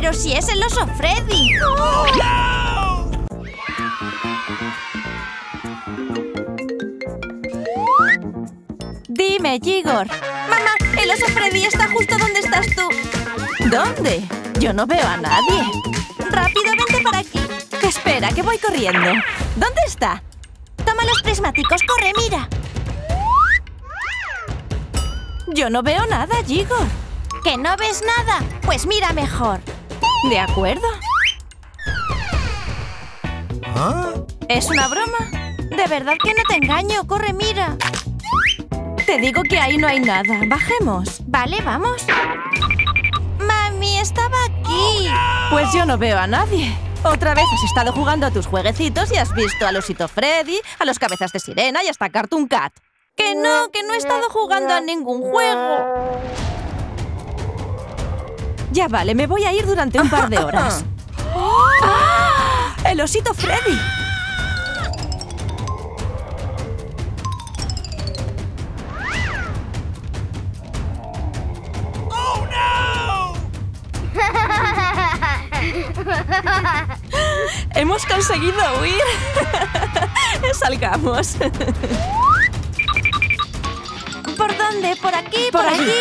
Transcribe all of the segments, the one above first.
¡Pero si es el oso Freddy! Dime, Igor. Mamá, el oso Freddy está justo donde estás tú. ¿Dónde? Yo no veo a nadie. Rápido, vente para aquí. Espera, que voy corriendo. ¿Dónde está? Toma los prismáticos, corre, mira. Yo no veo nada, Igor. ¿Que no ves nada? Pues mira mejor. De acuerdo. ¿Ah? ¿Es una broma? De verdad que no te engaño, corre, mira. Te digo que ahí no hay nada. Bajemos. Vale, vamos. Mami, estaba aquí. Pues yo no veo a nadie. Otra vez has estado jugando a tus jueguecitos y has visto al osito Freddy, a los cabezas de sirena y hasta Cartoon Cat. Que no he estado jugando a ningún juego. Ya vale, me voy a ir durante un par de horas. ¡Ah! ¡El osito Freddy! ¡Hemos conseguido huir! ¡Salgamos! ¿Por dónde? ¿Por aquí? ¿Por allí?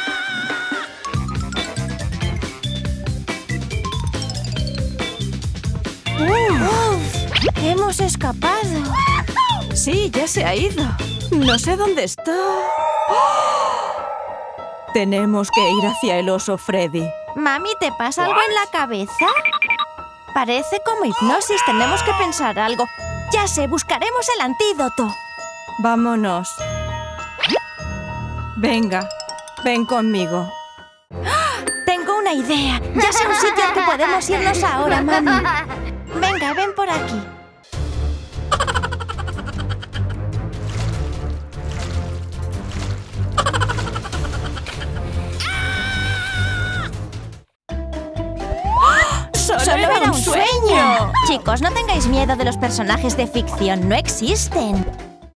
¡Hemos escapado! Sí, ya se ha ido. No sé dónde está. ¡Oh! Tenemos que ir hacia el oso Freddy. Mami, ¿te pasa algo en la cabeza? Parece como hipnosis. Tenemos que pensar algo. Ya sé, buscaremos el antídoto. Vámonos. Venga, ven conmigo. ¡Ah! Tengo una idea. Ya sé un sitio al que podemos irnos ahora, mami. Venga, ven por aquí. ¡Solo era un sueño! Chicos, no tengáis miedo de los personajes de ficción. No existen.